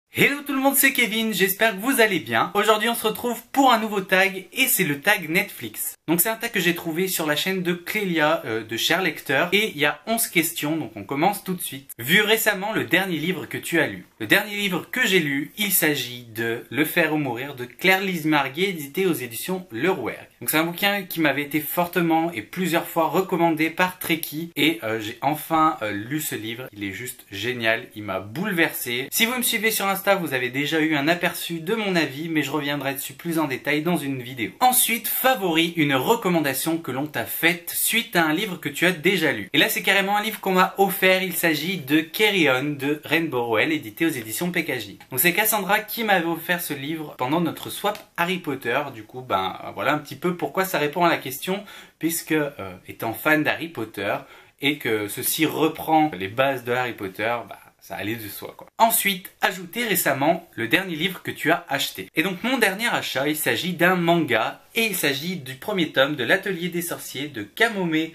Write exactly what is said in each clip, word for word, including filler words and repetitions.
Hello tout le monde, c'est Kevin, j'espère que vous allez bien. Aujourd'hui on se retrouve pour un nouveau tag et c'est le tag Netflix. Donc c'est un tag que j'ai trouvé sur la chaîne de Clélia euh, de Cher Lecteur et il y a onze questions, donc on commence tout de suite. Vu récemment le dernier livre que tu as lu. Le dernier livre que j'ai lu, il s'agit de Le Faire ou Mourir de Claire-Lise Marguet, édité aux éditions Le Rouergue. Donc c'est un bouquin qui m'avait été fortement et plusieurs fois recommandé par Trekkie et euh, j'ai enfin euh, lu ce livre. Il est juste génial, il m'a bouleversé. Si vous me suivez sur Instagram, vous avez déjà eu un aperçu de mon avis, mais je reviendrai dessus plus en détail dans une vidéo. Ensuite, favori, une recommandation que l'on t'a faite suite à un livre que tu as déjà lu. Et là, c'est carrément un livre qu'on m'a offert. Il s'agit de Carry On de Rain Burwell, édité aux éditions P K J. Donc c'est Cassandra qui m'avait offert ce livre pendant notre swap Harry Potter. Du coup, ben voilà un petit peu pourquoi ça répond à la question, puisque euh, étant fan d'Harry Potter et que ceci reprend les bases de Harry Potter, bah, ça allait de soi quoi. Ensuite, ajouter récemment le dernier livre que tu as acheté. Et donc mon dernier achat, il s'agit d'un manga et il s'agit du premier tome de l'Atelier des Sorciers de Kamome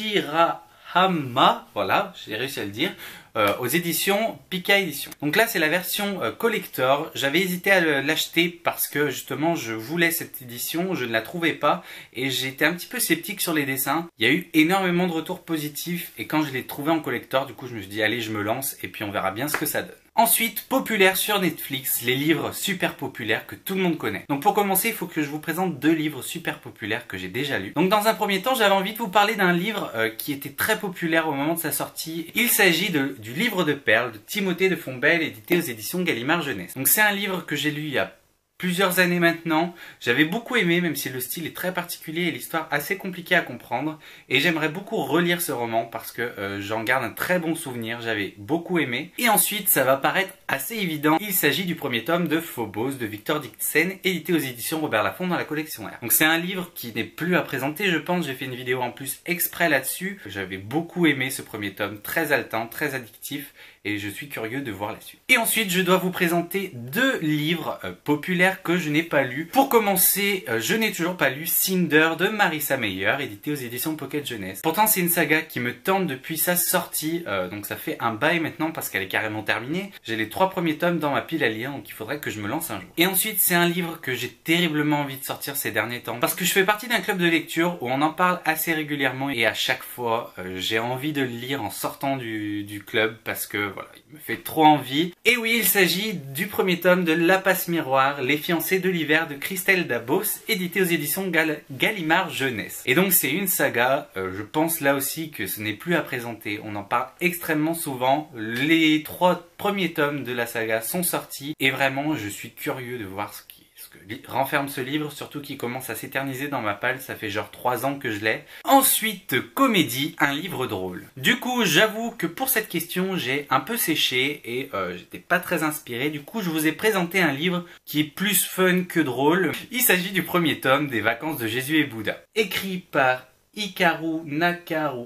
Shirahama, voilà, j'ai réussi à le dire, euh, aux éditions Pika Éditions. Donc là c'est la version euh, collector. J'avais hésité à l'acheter parce que justement je voulais cette édition, je ne la trouvais pas et j'étais un petit peu sceptique sur les dessins. Il y a eu énormément de retours positifs et quand je l'ai trouvé en collector, du coup je me suis dit allez je me lance et puis on verra bien ce que ça donne. Ensuite, populaire sur Netflix, les livres super populaires que tout le monde connaît. Donc pour commencer, il faut que je vous présente deux livres super populaires que j'ai déjà lus. Donc dans un premier temps, j'avais envie de vous parler d'un livre euh, qui était très populaire au moment de sa sortie. Il s'agit du Livre de Perles de Timothée de Fontbelle, édité aux éditions Gallimard Jeunesse. Donc c'est un livre que j'ai lu il y a plusieurs années maintenant. J'avais beaucoup aimé, même si le style est très particulier et l'histoire assez compliquée à comprendre. Et j'aimerais beaucoup relire ce roman parce que euh, j'en garde un très bon souvenir. J'avais beaucoup aimé. Et ensuite, ça va paraître assez évident. Il s'agit du premier tome de Phobos de Victor Dixen, édité aux éditions Robert Laffont dans la collection R. Donc c'est un livre qui n'est plus à présenter, je pense. J'ai fait une vidéo en plus exprès là-dessus. J'avais beaucoup aimé ce premier tome, très haletant, très addictif. Et je suis curieux de voir la suite. Et ensuite, je dois vous présenter deux livres euh, populaires que je n'ai pas lus. Pour commencer, euh, je n'ai toujours pas lu Cinder de Marissa Meyer, édité aux éditions Pocket Jeunesse. Pourtant, c'est une saga qui me tente depuis sa sortie, euh, donc ça fait un bail maintenant parce qu'elle est carrément terminée. J'ai les trois premiers tomes dans ma pile à lire, donc il faudrait que je me lance un jour. Et ensuite, c'est un livre que j'ai terriblement envie de sortir ces derniers temps, parce que je fais partie d'un club de lecture où on en parle assez régulièrement et à chaque fois, euh, j'ai envie de le lire en sortant du, du club parce que voilà, il me fait trop envie. Et oui, il s'agit du premier tome de La Passe Miroir, Les Fiancés de l'hiver de Christelle Dabos, édité aux éditions Gal Gallimard Jeunesse. Et donc c'est une saga, euh, je pense là aussi que ce n'est plus à présenter, on en parle extrêmement souvent. Les trois premiers tomes de la saga sont sortis et vraiment je suis curieux de voir ce qui ce que renferme ce livre, surtout qu'il commence à s'éterniser dans ma palle, ça fait genre trois ans que je l'ai. Ensuite, comédie, un livre drôle. Du coup, j'avoue que pour cette question, j'ai un peu séché et euh, j'étais pas très inspiré. Du coup, je vous ai présenté un livre qui est plus fun que drôle. Il s'agit du premier tome des Vacances de Jésus et Bouddha. Écrit par Hikaru Nakaru...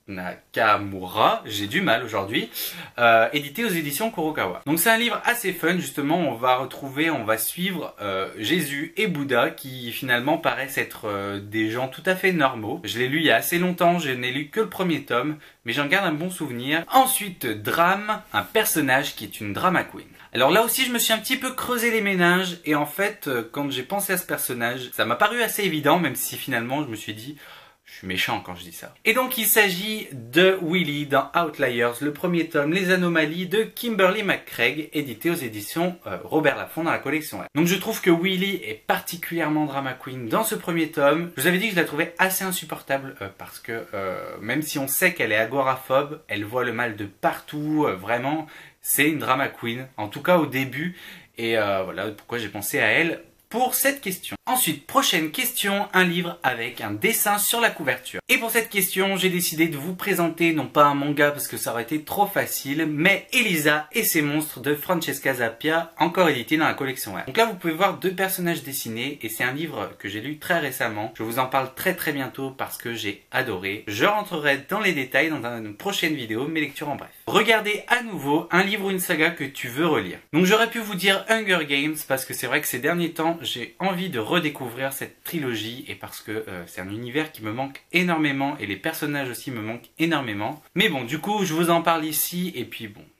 Nakamura, j'ai du mal aujourd'hui, euh, édité aux éditions Kurokawa. Donc c'est un livre assez fun, justement, on va retrouver, on va suivre euh, Jésus et Bouddha qui finalement paraissent être euh, des gens tout à fait normaux. Je l'ai lu il y a assez longtemps, je n'ai lu que le premier tome, mais j'en garde un bon souvenir. Ensuite, drame, un personnage qui est une drama queen. Alors là aussi je me suis un petit peu creusé les méninges et en fait euh, quand j'ai pensé à ce personnage, ça m'a paru assez évident, même si finalement je me suis dit... Je suis méchant quand je dis ça. Et donc il s'agit de Willy dans Outliers, le premier tome, Les Anomalies de Kimberly McCraig, édité aux éditions euh, Robert Laffont dans la collection R. Donc je trouve que Willy est particulièrement drama queen dans ce premier tome. Je vous avais dit que je la trouvais assez insupportable euh, parce que euh, même si on sait qu'elle est agoraphobe, elle voit le mal de partout, euh, vraiment, c'est une drama queen, en tout cas au début. Et euh, voilà pourquoi j'ai pensé à elle pour cette question. Ensuite, prochaine question, un livre avec un dessin sur la couverture. Et pour cette question, j'ai décidé de vous présenter, non pas un manga parce que ça aurait été trop facile, mais Elisa et ses monstres de Francesca Zappia, encore édité dans la collection R. Donc là, vous pouvez voir deux personnages dessinés et c'est un livre que j'ai lu très récemment. Je vous en parle très très bientôt parce que j'ai adoré. Je rentrerai dans les détails dans une prochaine vidéo, mes lectures en bref. Regardez à nouveau un livre ou une saga que tu veux relire. Donc j'aurais pu vous dire Hunger Games parce que c'est vrai que ces derniers temps, j'ai envie de redécouvrir cette trilogie et parce que euh, c'est un univers qui me manque énormément et les personnages aussi me manquent énormément. Mais bon, du coup, je vous en parle ici et puis bon,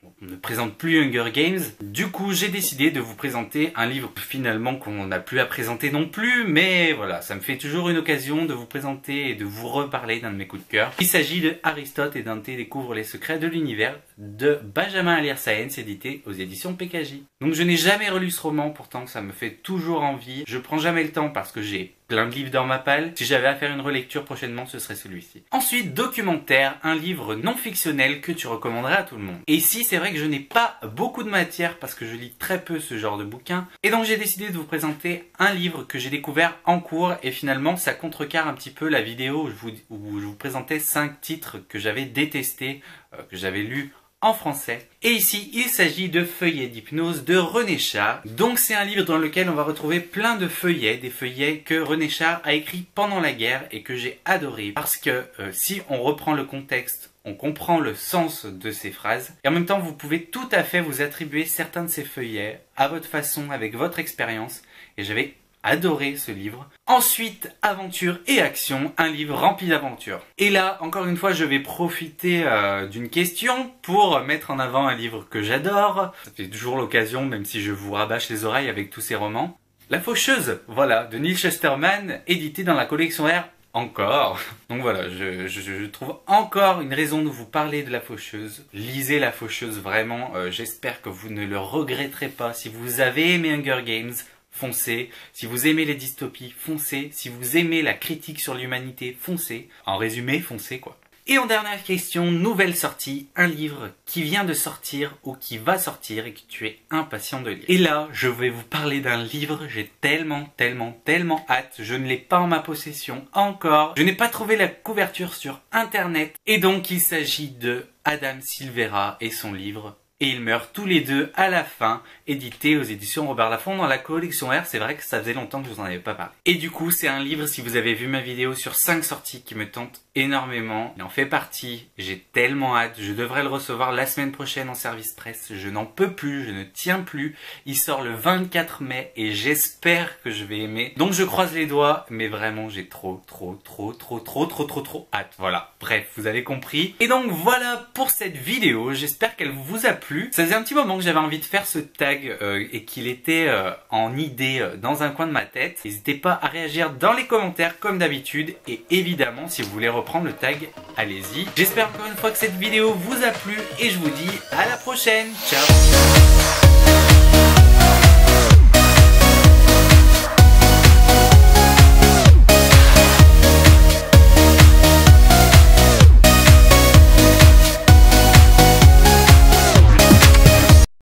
on ne présente plus Hunger Games. Du coup, j'ai décidé de vous présenter un livre finalement qu'on n'a plus à présenter non plus, mais voilà, ça me fait toujours une occasion de vous présenter et de vous reparler d'un de mes coups de cœur. Il s'agit de Aristote et Dante découvrent les secrets de l'univers de Benjamin Alire-Sáenz, édité aux éditions P K J. Donc je n'ai jamais relu ce roman, pourtant ça me fait toujours envie. Je prends jamais le temps parce que j'ai plein de livres dans ma palle. Si j'avais à faire une relecture prochainement, ce serait celui-ci. Ensuite, documentaire, un livre non fictionnel que tu recommanderais à tout le monde. Et ici, c'est vrai que je n'ai pas beaucoup de matière parce que je lis très peu ce genre de bouquins. Et donc j'ai décidé de vous présenter un livre que j'ai découvert en cours et finalement ça contrecarre un petit peu la vidéo où je vous, où je vous présentais cinq titres que j'avais détestés, euh, que j'avais lus en français. Et ici, il s'agit de Feuillets d'hypnose de René Char. Donc c'est un livre dans lequel on va retrouver plein de feuillets, des feuillets que René Char a écrits pendant la guerre et que j'ai adoré. Parce que euh, si on reprend le contexte, on comprend le sens de ces phrases. Et en même temps, vous pouvez tout à fait vous attribuer certains de ces feuillets à votre façon, avec votre expérience. Et j'avais adoré ce livre. Ensuite, aventure et action, un livre rempli d'aventures. Et là, encore une fois, je vais profiter euh, d'une question pour mettre en avant un livre que j'adore. Ça fait toujours l'occasion, même si je vous rabâche les oreilles avec tous ces romans. La Faucheuse, voilà, de Neal Shusterman, édité dans la collection R. Encore. Donc voilà, je, je, je trouve encore une raison de vous parler de La Faucheuse. Lisez La Faucheuse, vraiment. Euh, J'espère que vous ne le regretterez pas. Si vous avez aimé Hunger Games, foncez. Si vous aimez les dystopies, foncez. Si vous aimez la critique sur l'humanité, foncez. En résumé, foncez quoi. Et en dernière question, nouvelle sortie, un livre qui vient de sortir ou qui va sortir et que tu es impatient de lire. Et là, je vais vous parler d'un livre, j'ai tellement, tellement, tellement hâte. Je ne l'ai pas en ma possession encore. Je n'ai pas trouvé la couverture sur internet. Et donc, il s'agit de Adam Silvera et son livre Et ils meurent tous les deux à la fin, édité aux éditions Robert Laffont dans la collection R. C'est vrai que ça faisait longtemps que je vous en avais pas parlé. Et du coup, c'est un livre, si vous avez vu ma vidéo sur cinq sorties, qui me tente énormément. Il en fait partie. J'ai tellement hâte. Je devrais le recevoir la semaine prochaine en service presse. Je n'en peux plus. Je ne tiens plus. Il sort le vingt-quatre mai et j'espère que je vais aimer. Donc je croise les doigts, mais vraiment j'ai trop, trop, trop, trop, trop, trop, trop, trop hâte. Voilà. Bref, vous avez compris. Et donc voilà pour cette vidéo. J'espère qu'elle vous a plu. Ça faisait un petit moment que j'avais envie de faire ce tag euh, et qu'il était euh, en idée euh, dans un coin de ma tête. N'hésitez pas à réagir dans les commentaires comme d'habitude. Et évidemment, si vous voulez reprendre le tag, allez-y. J'espère encore une fois que cette vidéo vous a plu et je vous dis à la prochaine. Ciao.